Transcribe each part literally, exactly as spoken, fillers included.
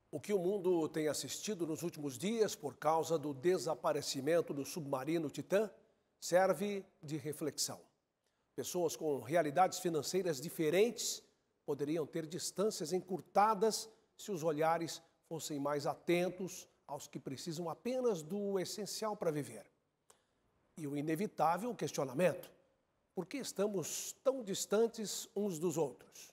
O que o mundo tem assistido nos últimos dias por causa do desaparecimento do submarino Titã serve de reflexão. Pessoas com realidades financeiras diferentes poderiam ter distâncias encurtadas se os olhares fossem mais atentos aos que precisam apenas do essencial para viver. E o inevitável questionamento: por que estamos tão distantes uns dos outros?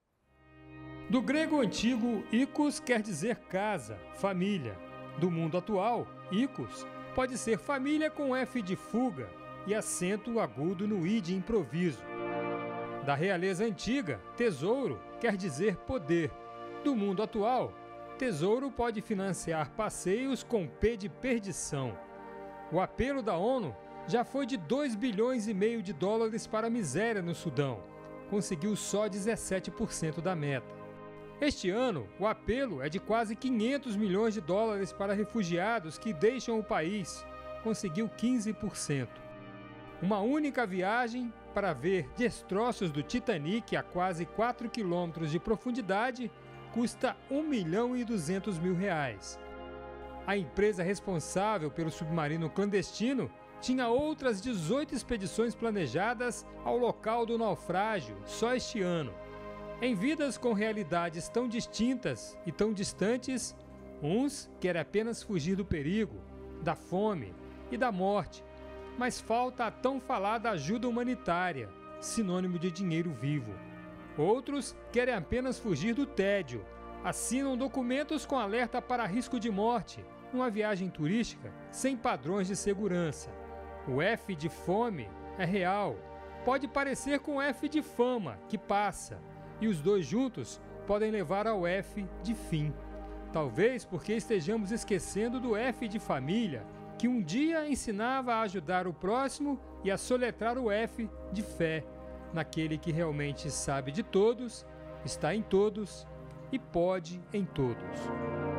Do grego antigo, oikos quer dizer casa, família. Do mundo atual, oikos pode ser família com F de fuga e acento agudo no I de improviso. Da realeza antiga, tesouro quer dizer poder. Do mundo atual, tesouro pode financiar passeios com P de perdição. O apelo da ONU já foi de dois bilhões e meio de dólares para a miséria no Sudão. Conseguiu só dezessete por cento da meta. Este ano, o apelo é de quase quinhentos milhões de dólares para refugiados que deixam o país. Conseguiu quinze por cento. Uma única viagem para ver destroços do Titanic a quase quatro quilômetros de profundidade custa um milhão e duzentos mil reais. A empresa responsável pelo submarino clandestino tinha outras dezoito expedições planejadas ao local do naufrágio só este ano. Em vidas com realidades tão distintas e tão distantes, uns querem apenas fugir do perigo, da fome e da morte, mas falta a tão falada ajuda humanitária, sinônimo de dinheiro vivo. Outros querem apenas fugir do tédio, assinam documentos com alerta para risco de morte, numa viagem turística sem padrões de segurança. O F de fome é real, pode parecer com o F de fama, que passa, e os dois juntos podem levar ao F de fim. Talvez porque estejamos esquecendo do F de família, que um dia ensinava a ajudar o próximo e a soletrar o F de fé, naquele que realmente sabe de todos, está em todos e pode em todos.